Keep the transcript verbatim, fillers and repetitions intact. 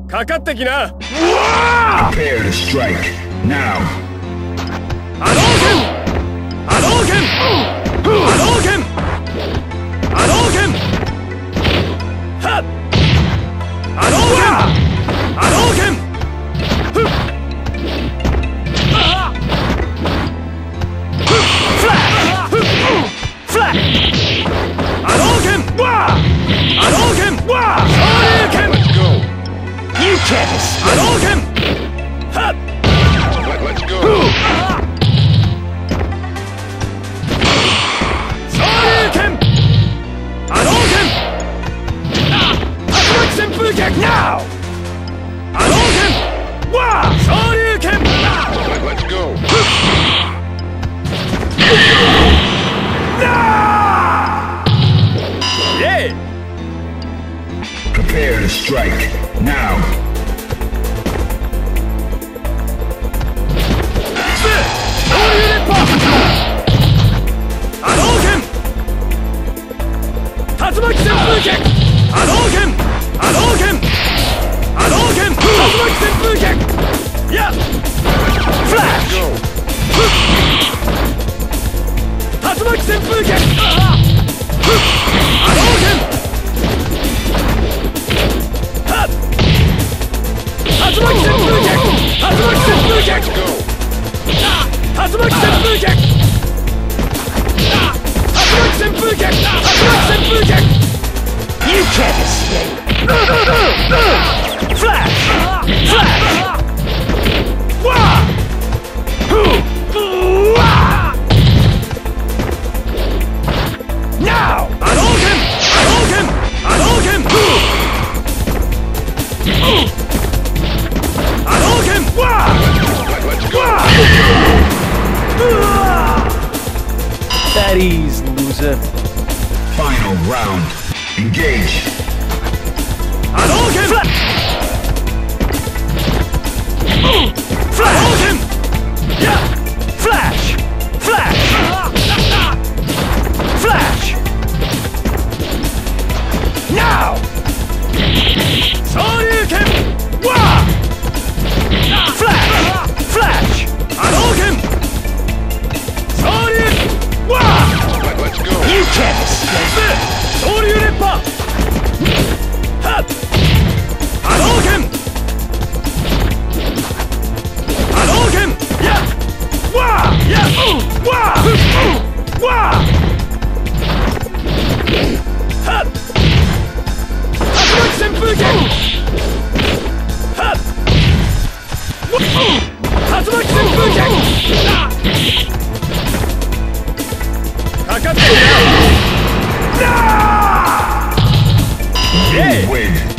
かかってきな。 Prepare to strike now. 波動拳波動拳波動拳波動拳はっ波動拳波動拳ふっフラッふっフラッ波動拳波動拳昇竜拳 You can't escape. 波動拳はっ Let's go. 昇竜拳波動拳竜巻旋風拳 Now 波動拳わあ昇竜拳 Let's go. Yeah! Prepare to strike now. 昇竜連覇波動拳竜巻旋風拳波動拳波動拳波動拳竜巻旋風拳やっフラッシュ竜巻旋風拳波動拳はっ竜巻旋風拳竜巻旋風拳 Let's go. 竜巻旋風拳竜巻旋風拳竜巻旋風拳 You can't escape. フラッシュフラッシュわあふうわあ Now 波動拳波動拳波動拳波動拳わあ Let's go. わあ That ease, loser. Final round. Engage. 波動拳フラッフラッシュやフラッシュフラッシュフラッシュ Now 昇竜拳わあフラッシュフラッシュ波動拳昇竜わあ Let's go. You can't escape. 昇竜連覇はっ波動拳波動拳やわあやわあわあはっ竜巻旋風拳はっ竜巻旋風拳かかってるよ You win.